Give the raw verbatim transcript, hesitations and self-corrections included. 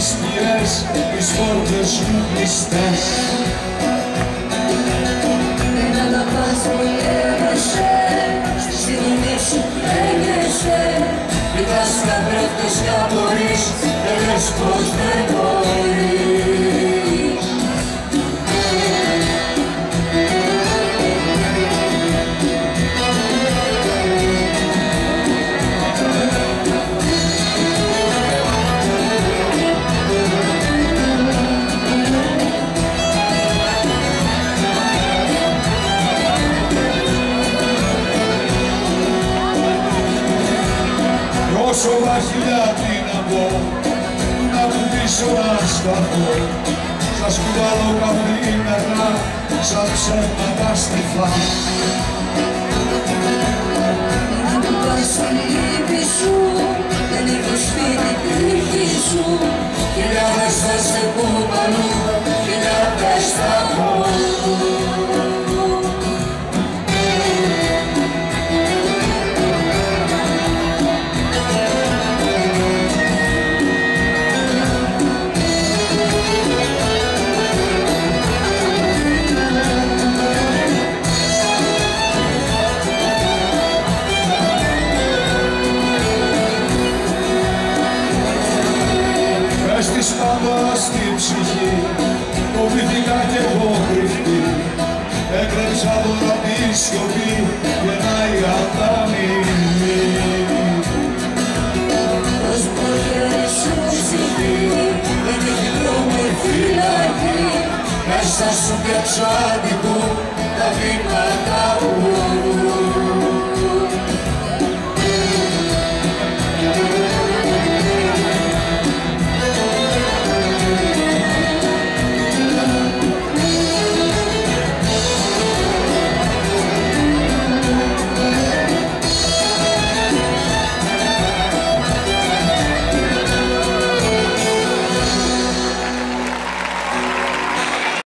τις σκιές, τις πόρτες μου κλειστές. Να τα πας μου γέρεσαι, στη στιγμή σου λέγεσαι. Κοιτάς καθρέφτες κι απορείς, δεν λες πως δεν μπορείς. Όσο βαχιλιά τι να πω, να κουμπίσω να σταθώ, σας κουβαλώ καθημερινά, σαν ψέματα στιφά. Να του πας στην λύπη σου, δεν έχω σπίτι τύχη σου. Χιλιάδες θα σε κουβαλούν, χιλιάδες θα μπορούν. Της πάντα στη ψυχή, φοβήθηκα κι εγώ κρυφτή. Έκλεψα τώρα τη σιωπή, γεννάει ανταμεινή. Ως προχέρι σου ψυχή, δεν έχει δρόμο φυλακή. Μέσα σου πια ξάδικο τα βήματα